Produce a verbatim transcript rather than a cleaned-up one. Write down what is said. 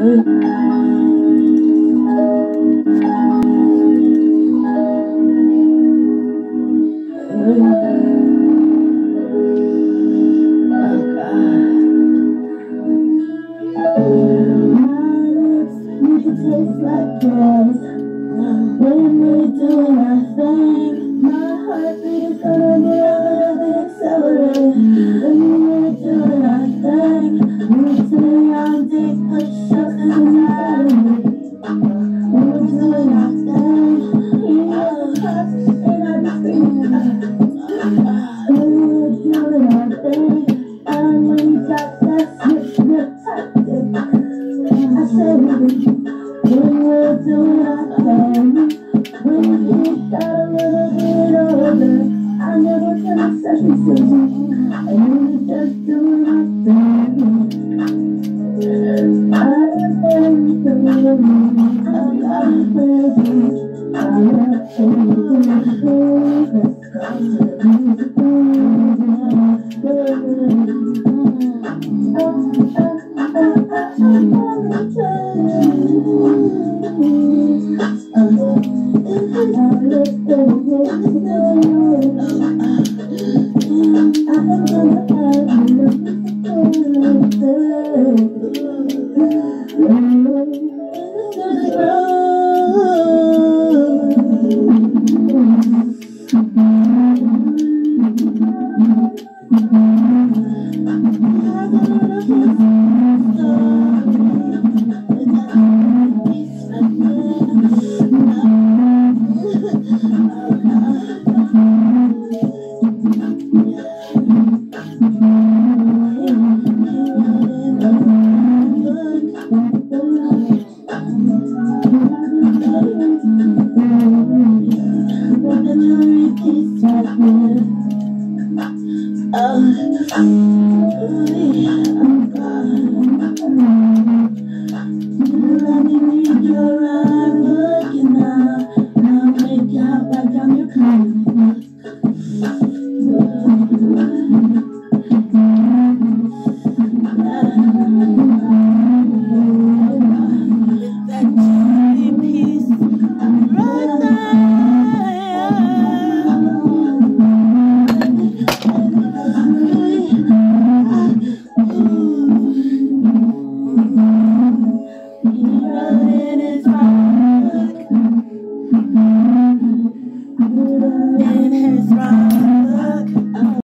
Taste like yours. When we're doing our thing, my heartbeat is gonna be able to accelerate. When we're doing our thing, we're doing our deep push-ups inside of me. When we're doing our thing, you know the cups and I just scream. When we're doing our thing, I know you got that snip-snip tactic. I say we when we're doing our thing, when you got a little bit older, I never tell a second to you, and we just doing our thing. I am very good, I got a pleasure, I love you, let's go to the music